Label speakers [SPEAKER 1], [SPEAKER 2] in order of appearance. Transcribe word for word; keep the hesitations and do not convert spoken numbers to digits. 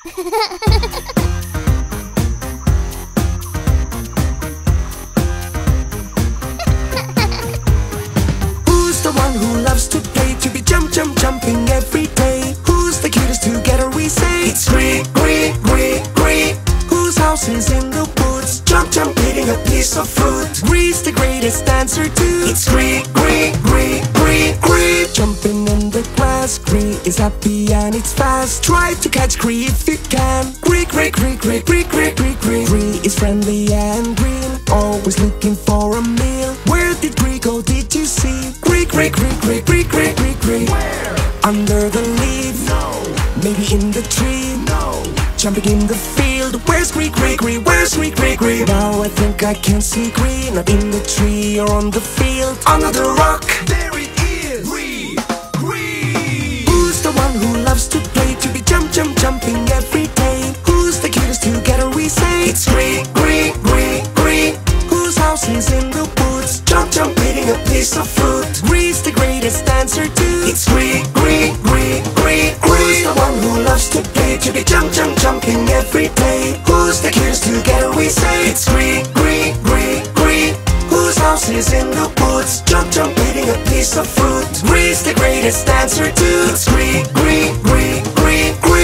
[SPEAKER 1] Who's the one who loves to play, to be jump, jump, jumping every day? Who's the cutest together we say? It's Gree, Gree, Gree, Gree. Whose house is in the woods, jump, jump, eating a piece of fruit? Gree's the greatest dancer too. It's Gree, Gree, Gree, Gree, Gree. Jumping in the grass, Gree is happy and it's fast. Try to catch Gree if you can. Gree, Gree, Gree, Gree, Gree, Gree, Gree, Gree. Gree is friendly and green, always looking for a meal. Where did Gree go, did you see? Gree, Gree, Gree, Gree, Gree, Gree, Gree, Gree. Where? Under the leaf? No. Maybe in the tree? No. Jumping in the field, where's Gree, Gree, Gree, where's Gree, Gree, Gree? Now I think I can see Gree, not in the tree or on the field. Under the rock, there it is, Gree, Gree. Who's the one who loves to play, to be jump, jump, jumping every day? Who's the cutest together we say? It's Gree, Gree, Gree, Gree. Whose house is in the woods, jump, jump, eating a piece of fruit? Gree's the greatest dancer too. It's Gree, Gree, Gree, Gree. Who's the one who loves to play, to be jump, jump, jumping every day? Who's the cutest together we say? It's Gree, Gree, Gree, Gree. Whose house is in the woods, jump, jump, eating a piece of fruit? Gree's the greatest dancer too. It's Gree, Gree, Gree, Gree, Gree.